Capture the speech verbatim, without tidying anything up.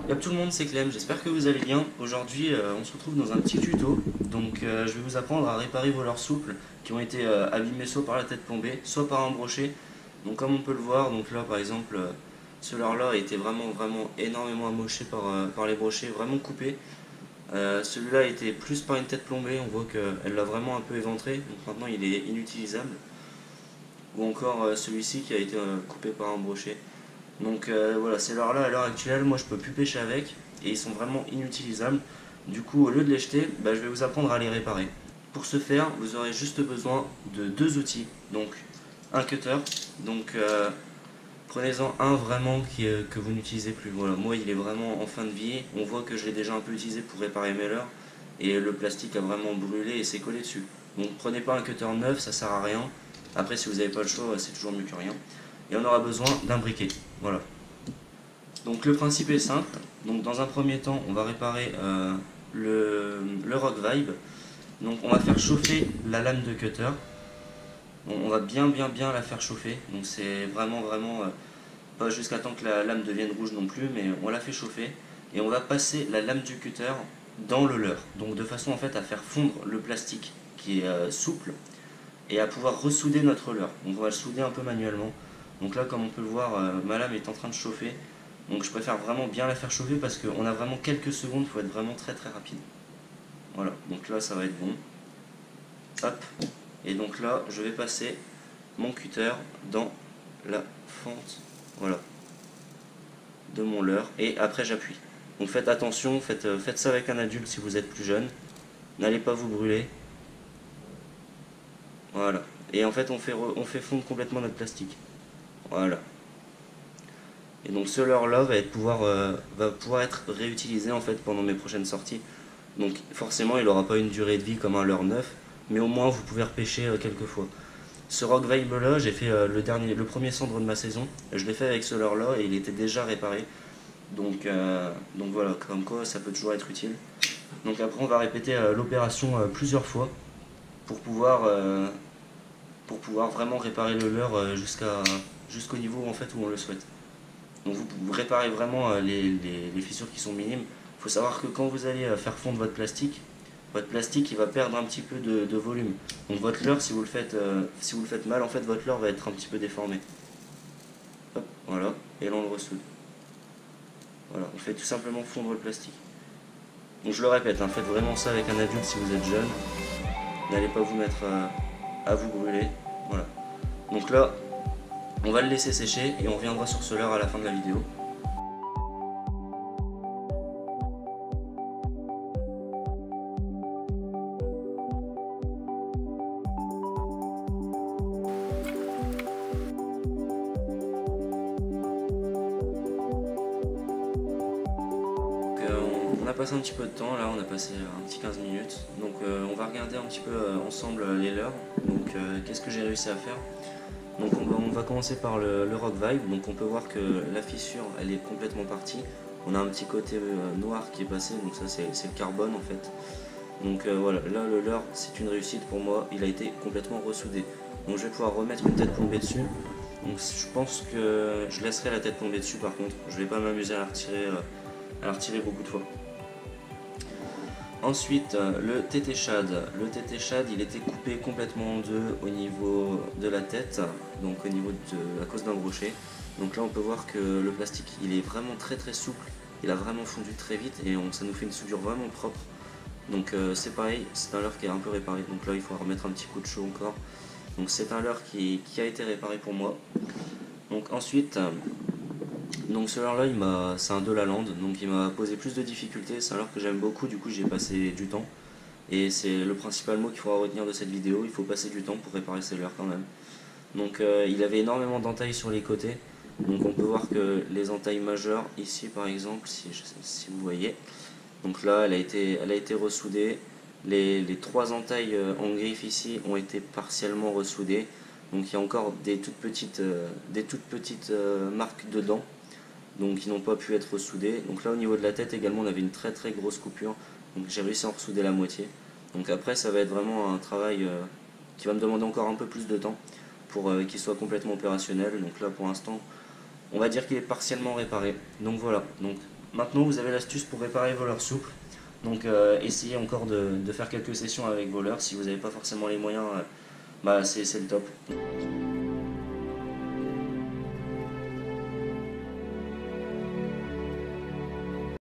Y'a tout le monde, c'est Clem, j'espère que vous allez bien. Aujourd'hui, euh, on se retrouve dans un petit tuto. Donc, euh, je vais vous apprendre à réparer vos leurres souples qui ont été euh, abîmés soit par la tête plombée, soit par un brochet. Donc, comme on peut le voir, donc là par exemple, euh, ce leurre-là a été vraiment, vraiment énormément amoché par, euh, par les brochets, vraiment coupé. Euh, Celui-là a été plus par une tête plombée, on voit qu'elle l'a vraiment un peu éventré, donc maintenant il est inutilisable. Ou encore euh, celui-ci qui a été euh, coupé par un brochet. Donc euh, voilà, ces leurres-là à l'heure actuelle, moi je peux plus pêcher avec et ils sont vraiment inutilisables. Du coup, au lieu de les jeter, bah, je vais vous apprendre à les réparer. Pour ce faire, vous aurez juste besoin de deux outils. Donc un cutter, donc euh, prenez-en un vraiment qui, euh, que vous n'utilisez plus. Voilà, moi il est vraiment en fin de vie. On voit que je l'ai déjà un peu utilisé pour réparer mes leurres et le plastique a vraiment brûlé et s'est collé dessus. Donc prenez pas un cutter neuf, ça sert à rien. Après, si vous n'avez pas le choix, c'est toujours mieux que rien. Et on aura besoin d'un briquet. Voilà. Donc le principe est simple. Donc dans un premier temps, on va réparer euh, le, le Rock Vibe. Donc on va faire chauffer la lame de cutter. Bon, on va bien bien bien la faire chauffer. Donc c'est vraiment vraiment euh, pas jusqu'à temps que la lame devienne rouge non plus, mais on la fait chauffer et on va passer la lame du cutter dans le leurre. Donc de façon en fait à faire fondre le plastique qui est euh, souple et à pouvoir ressouder notre leurre. Donc on va le souder un peu manuellement. Donc là, comme on peut le voir, euh, ma lame est en train de chauffer. Donc je préfère vraiment bien la faire chauffer parce qu'on a vraiment quelques secondes, il faut être vraiment très très rapide. Voilà, donc là ça va être bon. Hop, et donc là je vais passer mon cutter dans la fente, voilà, de mon leurre et après j'appuie. Donc faites attention, faites, euh, faites ça avec un adulte si vous êtes plus jeune. N'allez pas vous brûler. Voilà, et en fait on fait, on fait fondre complètement notre plastique. Voilà. Et donc ce leurre-là va, pouvoir, euh, va pouvoir être réutilisé en fait pendant mes prochaines sorties. Donc forcément il n'aura pas une durée de vie comme un leurre neuf, mais au moins vous pouvez repêcher euh, quelques fois. Ce Rock Vibe là, j'ai fait euh, le, dernier, le premier cendre de ma saison, je l'ai fait avec ce leurre-là et il était déjà réparé. Donc, euh, donc voilà, comme quoi ça peut toujours être utile. Donc après on va répéter euh, l'opération euh, plusieurs fois pour pouvoir, euh, pour pouvoir vraiment réparer le leurre euh, jusqu'à, jusqu'au niveau en fait où on le souhaite. Donc vous, vous réparez vraiment euh, les, les, les fissures qui sont minimes. Il faut savoir que quand vous allez euh, faire fondre votre plastique, votre plastique il va perdre un petit peu de, de volume. Donc votre leurre, si vous le faites, euh, si vous le faites mal, en fait votre leurre va être un petit peu déformé. Hop, voilà, et là on le ressoude. Voilà, on fait tout simplement fondre le plastique. Donc je le répète, hein, faites vraiment ça avec un adulte si vous êtes jeune. N'allez pas vous mettre euh, à vous brûler. Voilà. Donc là, on va le laisser sécher et on reviendra sur ce leurre à la fin de la vidéo. On a passé un petit peu de temps, là on a passé un petit quinze minutes, donc euh, on va regarder un petit peu euh, ensemble les leurres. Donc euh, qu'est-ce que j'ai réussi à faire? Donc on va, on va commencer par le, le Rock Vibe. Donc on peut voir que la fissure elle est complètement partie. On a un petit côté euh, noir qui est passé, donc ça c'est le carbone en fait. Donc euh, voilà, là le leurre c'est une réussite pour moi, il a été complètement ressoudé. Donc je vais pouvoir remettre une tête plombée dessus. Donc je pense que je laisserai la tête plombée dessus par contre, je vais pas m'amuser à la retirer, euh, à la retirer beaucoup de fois. Ensuite, le tété shad. Le tété shad, il était coupé complètement en deux au niveau de la tête, donc au niveau de, à cause d'un brochet. Donc là, on peut voir que le plastique, il est vraiment très très souple. Il a vraiment fondu très vite et on, ça nous fait une soudure vraiment propre. Donc euh, c'est pareil, c'est un leurre qui est un peu réparé. Donc là, il faut remettre un petit coup de chaud encore. Donc c'est un leurre qui, qui a été réparé pour moi. Donc ensuite... Donc ce leurre là, c'est un de la lande, donc il m'a posé plus de difficultés, c'est un leurre que j'aime beaucoup, du coup j'ai passé du temps. Et c'est le principal mot qu'il faudra retenir de cette vidéo, il faut passer du temps pour réparer ces leurres quand même. Donc euh, il avait énormément d'entailles sur les côtés, donc on peut voir que les entailles majeures, ici par exemple, si, si vous voyez, donc là elle a été, elle a été ressoudée, les, les trois entailles en griffe ici ont été partiellement ressoudées, donc il y a encore des toutes petites, euh, des toutes petites euh, marques dedans. Donc qui n'ont pas pu être soudés. Donc là au niveau de la tête également on avait une très très grosse coupure, donc j'ai réussi à en ressouder la moitié. Donc après ça va être vraiment un travail euh, qui va me demander encore un peu plus de temps pour euh, qu'il soit complètement opérationnel. Donc là pour l'instant on va dire qu'il est partiellement réparé. Donc voilà, donc maintenant vous avez l'astuce pour réparer vos leurres souples. Donc euh, essayez encore de, de faire quelques sessions avec vos leurres. Si vous n'avez pas forcément les moyens, euh, bah c'est le top.